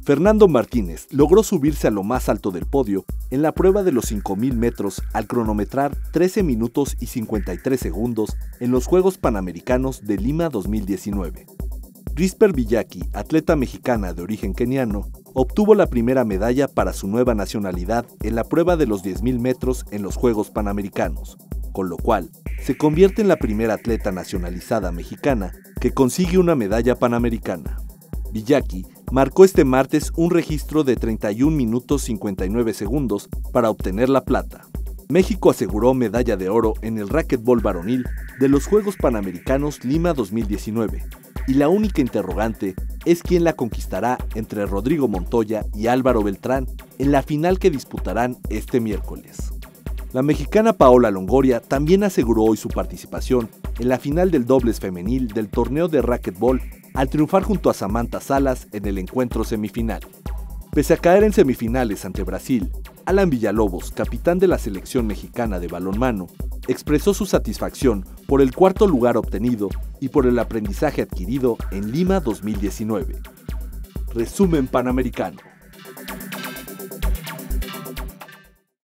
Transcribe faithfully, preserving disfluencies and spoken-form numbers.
Fernando Martínez logró subirse a lo más alto del podio en la prueba de los cinco mil metros al cronometrar trece minutos y cincuenta y tres segundos en los Juegos Panamericanos de Lima dos mil diecinueve. Risper Villaki, atleta mexicana de origen keniano, obtuvo la primera medalla para su nueva nacionalidad en la prueba de los diez mil metros en los Juegos Panamericanos, con lo cual se convierte en la primera atleta nacionalizada mexicana que consigue una medalla panamericana. Villaki marcó este martes un registro de treinta y un minutos cincuenta y nueve segundos para obtener la plata. México aseguró medalla de oro en el racquetbol varonil de los Juegos Panamericanos Lima dos mil diecinueve, y la única interrogante es quién la conquistará entre Rodrigo Montoya y Álvaro Beltrán en la final que disputarán este miércoles. La mexicana Paola Longoria también aseguró hoy su participación en la final del dobles femenil del torneo de racquetbol al triunfar junto a Samantha Salas en el encuentro semifinal. Pese a caer en semifinales ante Brasil, Alan Villalobos, capitán de la selección mexicana de balonmano, expresó su satisfacción por el cuarto lugar obtenido y por el aprendizaje adquirido en Lima dos mil diecinueve. Resumen Panamericano.